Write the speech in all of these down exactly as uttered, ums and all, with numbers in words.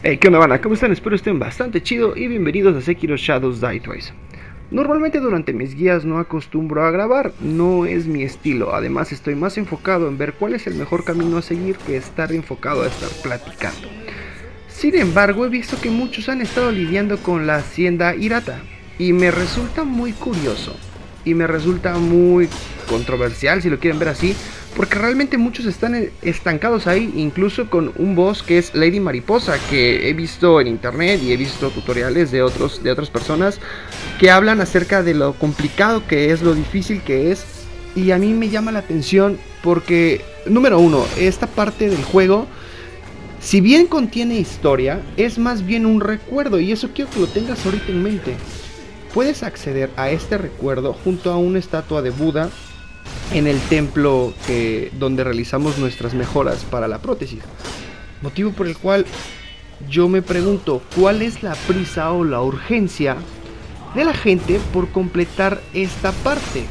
Hey, ¿qué onda, banda? ¿Cómo están? Espero estén bastante chido y bienvenidos a Sekiro Shadows Die Twice. Normalmente durante mis guías no acostumbro a grabar, no es mi estilo, además estoy más enfocado en ver cuál es el mejor camino a seguir que estar enfocado a estar platicando. Sin embargo, he visto que muchos han estado lidiando con la hacienda Hirata y me resulta muy curioso y me resulta muy controversial, si lo quieren ver así, porque realmente muchos están estancados ahí, incluso con un boss que es Lady Mariposa, que he visto en internet y he visto tutoriales de, otros, de otras personas que hablan acerca de lo complicado que es, lo difícil que es, y a mí me llama la atención porque, número uno, esta parte del juego, si bien contiene historia, es más bien un recuerdo, y eso quiero que lo tengas ahorita en mente. Puedes acceder a este recuerdo junto a una estatua de Buda en el templo que, donde realizamos nuestras mejoras para la prótesis. Motivo por el cual yo me pregunto, ¿cuál es la prisa o la urgencia de la gente por completar esta parte?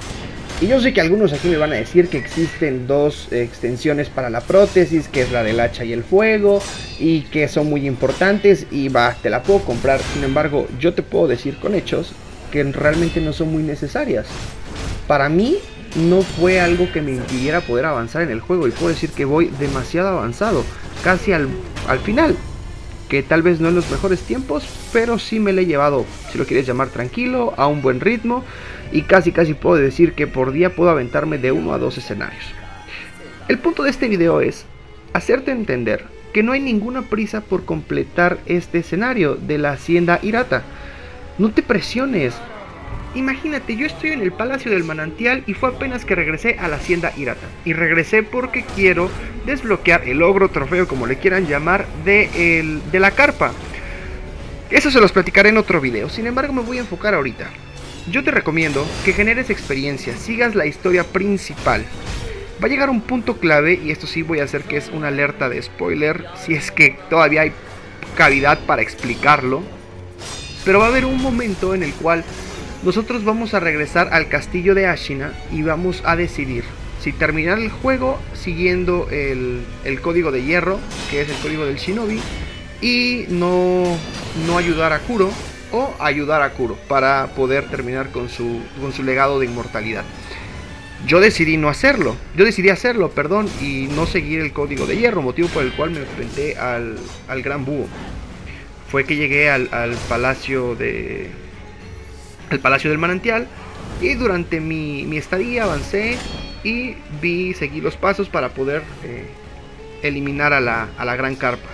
Y yo sé que algunos aquí me van a decir que existen dos extensiones para la prótesis, que es la del hacha y el fuego, y que son muy importantes, y va, te la puedo comprar. Sin embargo, yo te puedo decir con hechos que realmente no son muy necesarias. Para mí no fue algo que me impidiera poder avanzar en el juego, y puedo decir que voy demasiado avanzado, casi al, al final, que tal vez no en los mejores tiempos, pero sí me lo he llevado, si lo quieres llamar, tranquilo, a un buen ritmo, y casi casi puedo decir que por día puedo aventarme de uno a dos escenarios. El punto de este video es hacerte entender que no hay ninguna prisa por completar este escenario de la hacienda Hirata. No te presiones. Imagínate, yo estoy en el Palacio del Manantial y fue apenas que regresé a la hacienda Hirata. Y regresé porque quiero desbloquear el logro, trofeo, como le quieran llamar, de, el, de la carpa. Eso se los platicaré en otro video, sin embargo me voy a enfocar ahorita. Yo te recomiendo que generes experiencia, sigas la historia principal. Va a llegar un punto clave, y esto sí voy a hacer que es una alerta de spoiler, si es que todavía hay cavidad para explicarlo. Pero va a haber un momento en el cual nosotros vamos a regresar al castillo de Ashina y vamos a decidir si terminar el juego siguiendo el, el código de hierro, que es el código del shinobi, y no, no ayudar a Kuro, o ayudar a Kuro para poder terminar con su, con su legado de inmortalidad. Yo decidí no hacerlo, yo decidí hacerlo, perdón, y no seguir el código de hierro, motivo por el cual me enfrenté al, al gran búho. Fue que llegué al, al palacio de... el Palacio del Manantial, y durante mi, mi estadía avancé y vi, seguí los pasos para poder eh, eliminar a la, a la gran carpa.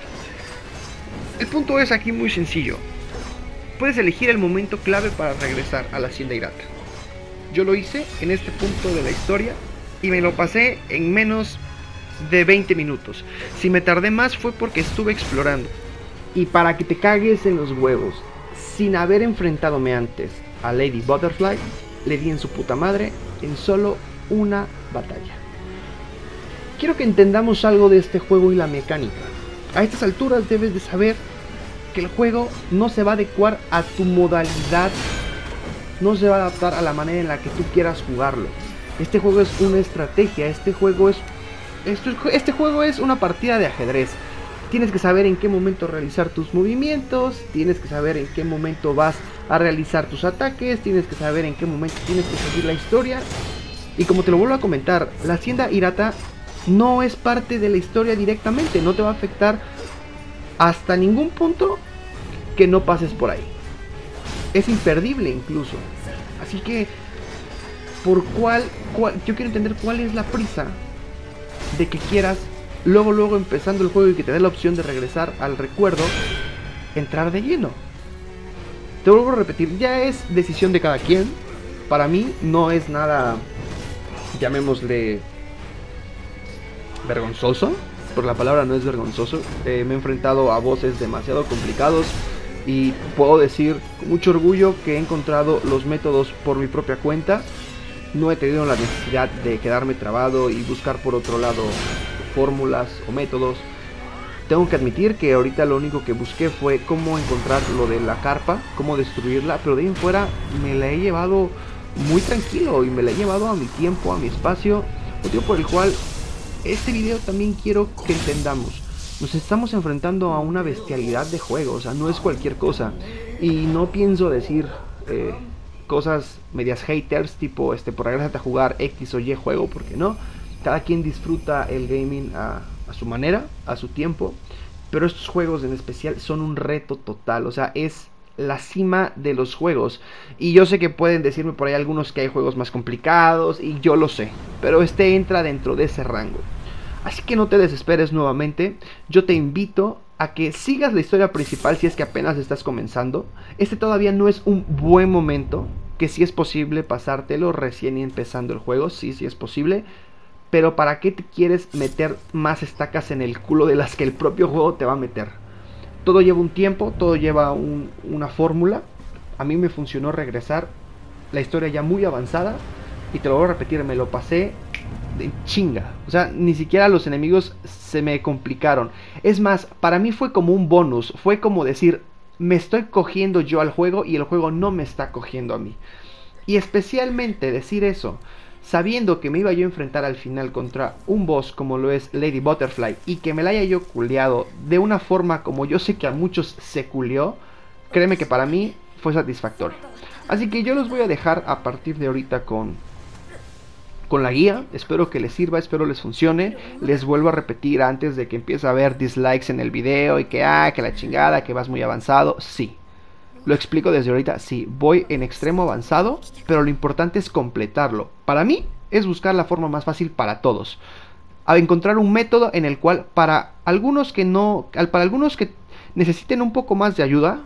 El punto es aquí muy sencillo. Puedes elegir el momento clave para regresar a la hacienda Hirata. Yo lo hice en este punto de la historia y me lo pasé en menos de veinte minutos. Si me tardé más fue porque estuve explorando. Y para que te cagues en los huevos, sin haber enfrentadome antes a Lady Butterfly, le di en su puta madre en solo una batalla. Quiero que entendamos algo de este juego y la mecánica. A estas alturas debes de saber que el juego no se va a adecuar a tu modalidad, no se va a adaptar a la manera en la que tú quieras jugarlo. Este juego es una estrategia, este juego es, este, este juego es una partida de ajedrez. Tienes que saber en qué momento realizar tus movimientos, tienes que saber en qué momento vas a realizar tus ataques, tienes que saber en qué momento tienes que seguir la historia. Y como te lo vuelvo a comentar, la hacienda Hirata no es parte de la historia directamente, no te va a afectar hasta ningún punto que no pases por ahí. Es imperdible incluso. Así que, ¿por cuál, cuál? Yo quiero entender cuál es la prisa de que quieras, luego luego empezando el juego y que te dé la opción de regresar al recuerdo, entrar de lleno. Te vuelvo a repetir, ya es decisión de cada quien. Para mí no es nada, llamémosle, vergonzoso, porque la palabra no es vergonzoso. eh, Me he enfrentado a bosses demasiado complicados y puedo decir con mucho orgullo que he encontrado los métodos por mi propia cuenta. No he tenido la necesidad de quedarme trabado y buscar por otro lado fórmulas o métodos. Tengo que admitir que ahorita lo único que busqué fue cómo encontrar lo de la carpa, cómo destruirla, pero de ahí en fuera me la he llevado muy tranquilo y me la he llevado a mi tiempo, a mi espacio, motivo por el cual este video también quiero que entendamos Nos estamos enfrentando a una bestialidad de juego, o sea, no es cualquier cosa. Y no pienso decir eh, cosas medias haters, tipo, este, por regresarte a jugar X o Y juego, porque no. Cada quien disfruta el gaming a, a su manera, a su tiempo. Pero estos juegos en especial son un reto total, o sea, es la cima de los juegos. Y yo sé que pueden decirme por ahí algunos que hay juegos más complicados, y yo lo sé, pero este entra dentro de ese rango. Así que no te desesperes nuevamente, yo te invito a que sigas la historia principal si es que apenas estás comenzando. Este todavía no es un buen momento, que si es posible pasártelo recién empezando el juego, sí, sí es posible. Pero ¿para qué te quieres meter más estacas en el culo de las que el propio juego te va a meter? Todo lleva un tiempo, todo lleva un, una fórmula. A mí me funcionó regresar la historia ya muy avanzada. Y te lo voy a repetir, me lo pasé de chinga. O sea, ni siquiera los enemigos se me complicaron. Es más, para mí fue como un bonus. Fue como decir, me estoy cogiendo yo al juego y el juego no me está cogiendo a mí. Y especialmente decir eso, sabiendo que me iba yo a enfrentar al final contra un boss como lo es Lady Butterfly, y que me la haya yo culeado de una forma como yo sé que a muchos se culió, créeme que para mí fue satisfactorio. Así que yo los voy a dejar a partir de ahorita con, con la guía. Espero que les sirva, espero les funcione. Les vuelvo a repetir antes de que empiece a haber dislikes en el video y que, ah, que la chingada, que vas muy avanzado. Sí, lo explico desde ahorita, sí, voy en extremo avanzado, pero lo importante es completarlo. Para mí es buscar la forma más fácil para todos. A encontrar un método en el cual para algunos que no, para algunos que necesiten un poco más de ayuda,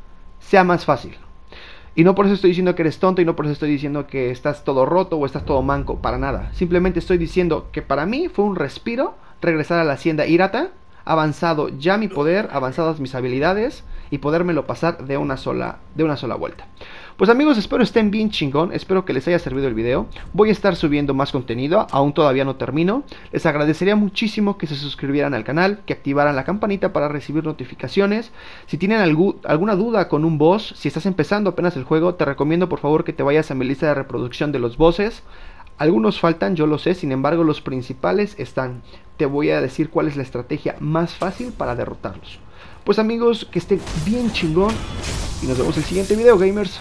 sea más fácil. Y no por eso estoy diciendo que eres tonto, y no por eso estoy diciendo que estás todo roto o estás todo manco, para nada. Simplemente estoy diciendo que para mí fue un respiro regresar a la hacienda Hirata, avanzado ya mi poder, avanzadas mis habilidades, y podérmelo pasar de una sola, de una sola vuelta. Pues amigos, espero estén bien chingón, espero que les haya servido el video. Voy a estar subiendo más contenido, aún todavía no termino. Les agradecería muchísimo que se suscribieran al canal, que activaran la campanita para recibir notificaciones. Si tienen algún, alguna duda con un boss, si estás empezando apenas el juego, te recomiendo por favor que te vayas a mi lista de reproducción de los bosses. Algunos faltan, yo lo sé, sin embargo los principales están. Te voy a decir cuál es la estrategia más fácil para derrotarlos. Pues amigos, que estén bien chingón y nos vemos en el siguiente video, gamers.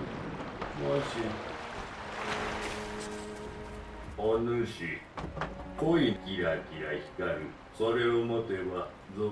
O主恋キラキラ光る。それを持てばぞ。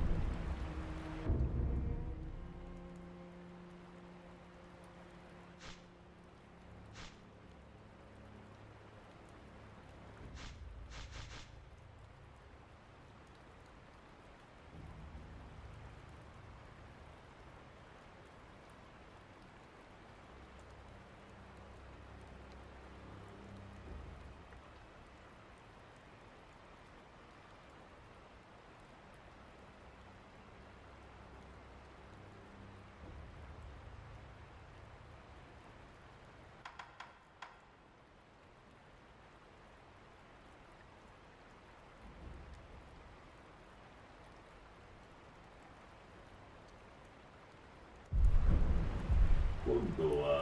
今度は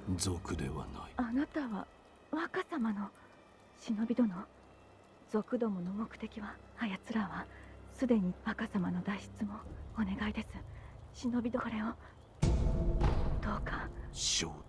族ではない。 あなたは若様の忍び殿。族どもの目的は、あやつらはすでに若様の脱出もお願いです。忍びどこれをどうか。 しょう。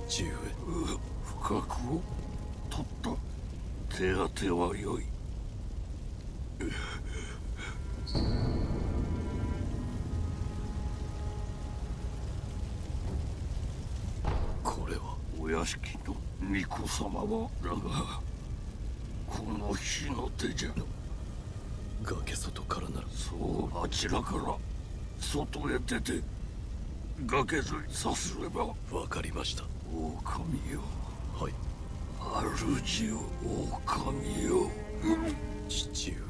父上。 不覚を取った手当ては良い。 これはお屋敷の巫女様はだが、この火の手じゃ。 崖外からなら。 そう、あちらから外へ出て崖沿いさすれば。 わかりました。 狼よ。 はい。 主よ、狼よ。 父上。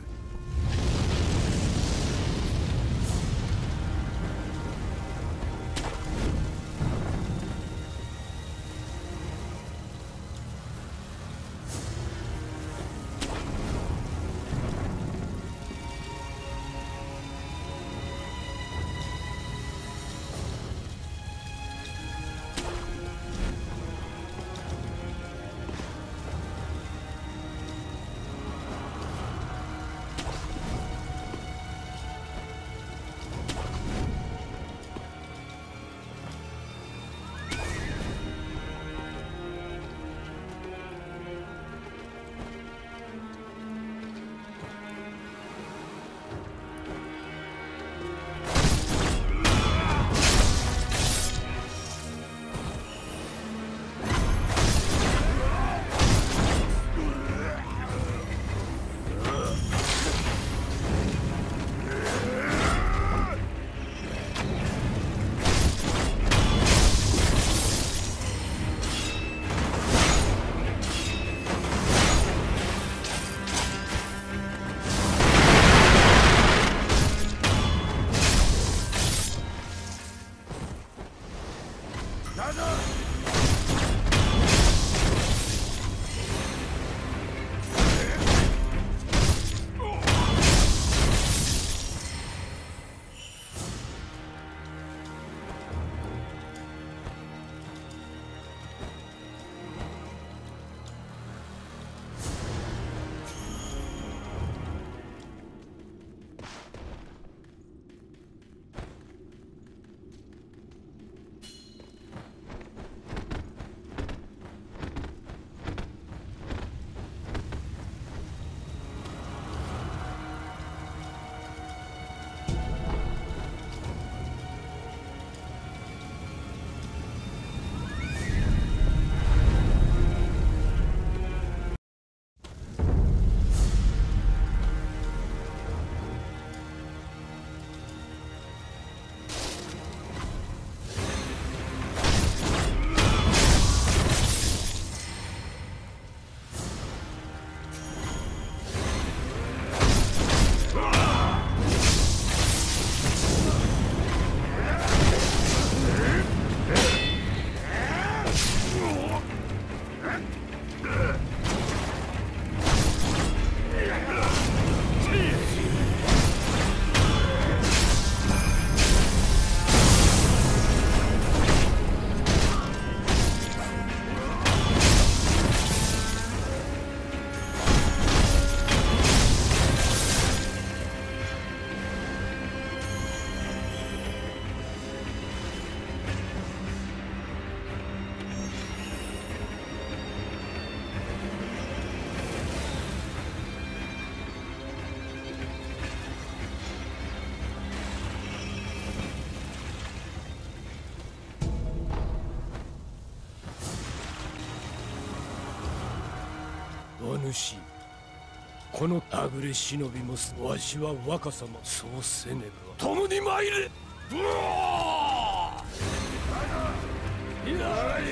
お主、このあぐれ忍びもわしは若様、そうせねば共に参れ。ブワーいやいや、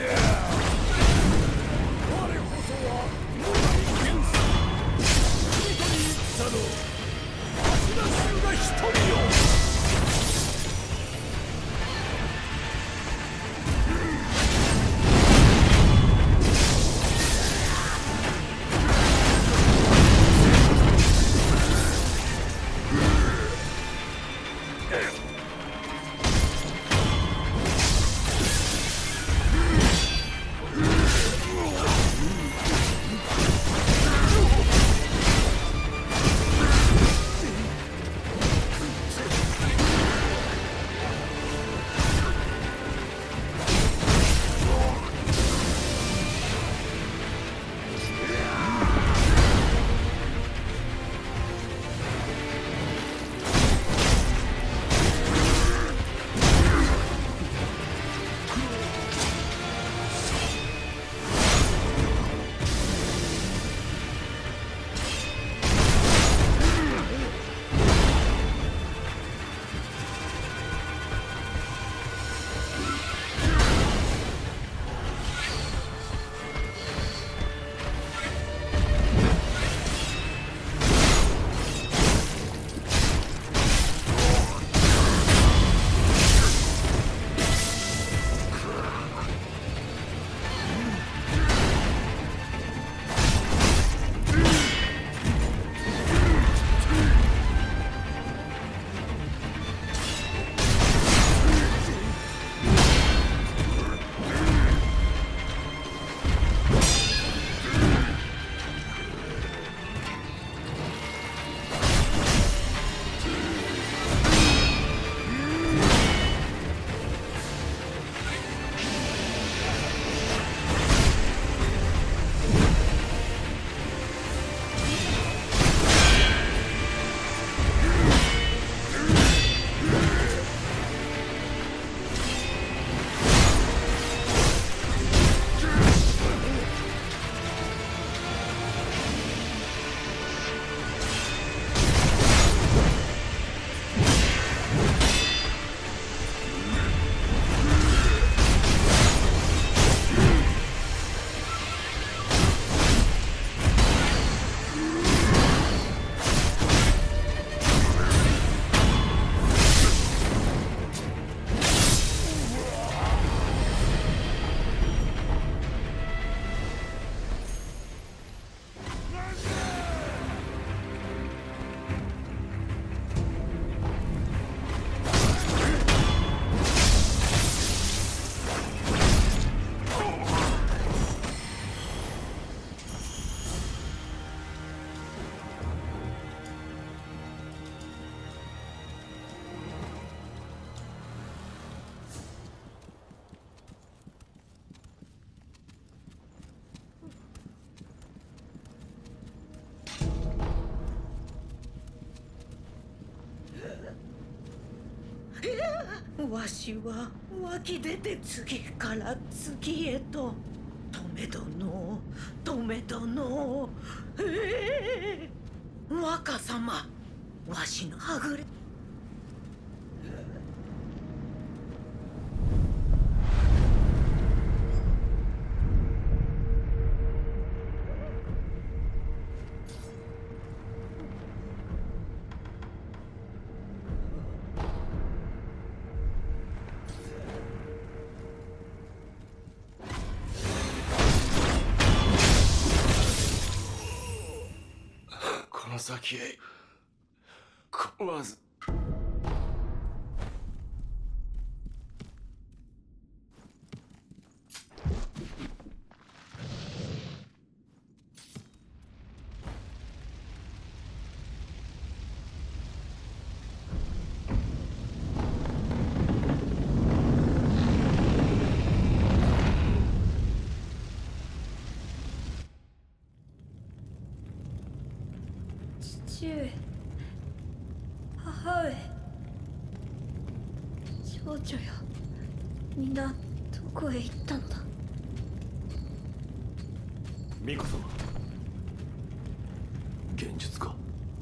我こそは野上源さん、国とに戦の芦田衆が一人よ。 わしは湧き出て次から次へと止め殿止め殿ええー、若様わしのはぐれこの先へこわず父上母上少女よみんなどこへ行ったのだ。 巫女様現実か。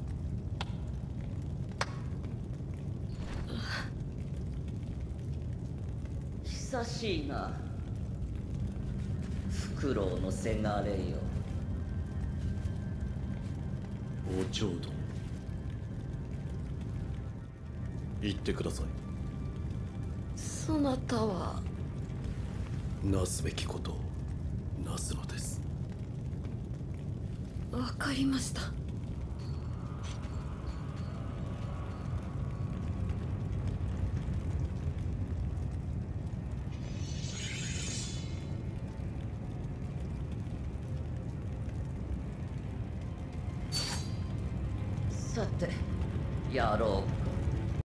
久しいなフクロウのせがれよ。 お嬢殿言ってください。 そなたはなすべきことをなすのです。 わかりました。 さてやろうか。